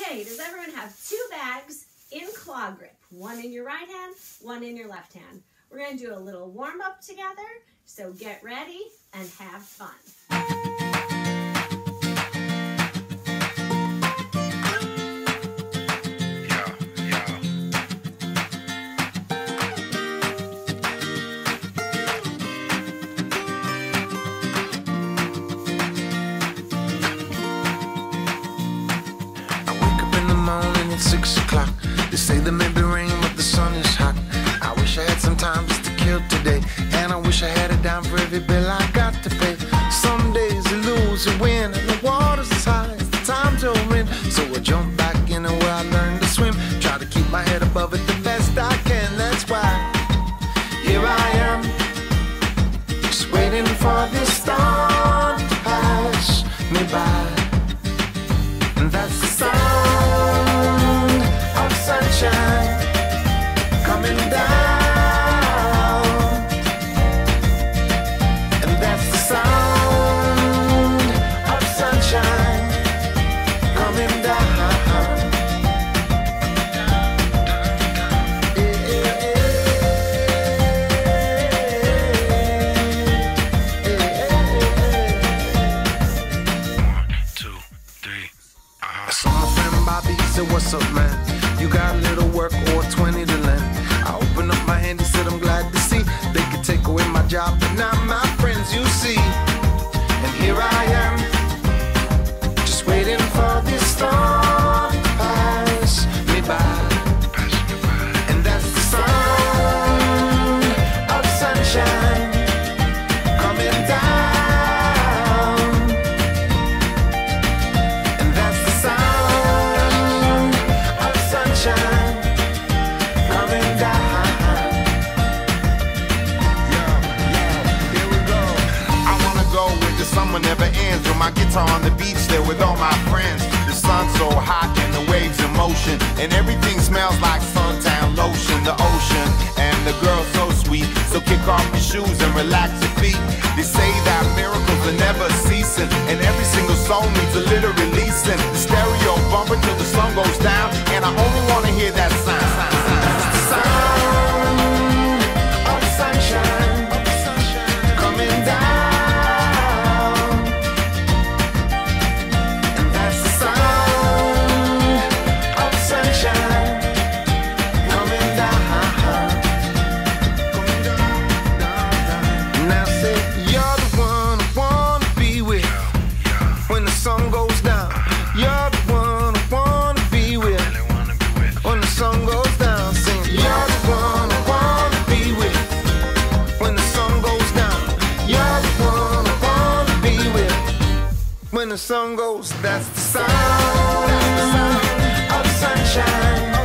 Okay, does everyone have 2 bags in claw grip? One in your right hand, one in your left hand. We're going to do a little warm up together, so get ready and have fun. At 6 o'clock, they say there may be rain, but the sun is hot. I wish I had some time just to kill today, and I wish I had a dime for every bill I got to pay. Some days you lose, you win, and the water's as high as the times you're in. So I jump back in where I learned to swim, try to keep my head above it the best I can. That's why here I am, just waiting for this storm to pass me by. And that's the sound of sunshine coming down. And that's the sound of sunshine coming down. Said, what's up, man? You got a little work or 20 to lend? I opened up my hand, he said, I'm glad to see they could take away my job, but not my friends, you see. And here I am, just waiting for this storm to pass me by. And that's the sound of sunshine coming down. And that's the sound coming down. Here we go. I wanna go where the summer never ends, with my guitar on the beach there with all my friends. The sun's so hot and the waves in motion, and everything smells like suntan lotion. The ocean and the girl so sweet, so kick off your shoes and relax your feet. They say that miracles are never ceasing, and every single soul needs a little releasing. The stereo bumping till the sun goes down, and I only wanna hear that sound. That's the sound of sunshine coming down. And that's the sound of sunshine coming down. Now say you're the one I wanna be with when the sun goes down. You're the one I wanna be with when the sun goes down. Sing, you're the one I wanna be with when the sun goes down. You're the one I wanna be with when the sun goes. That's the sound of sunshine.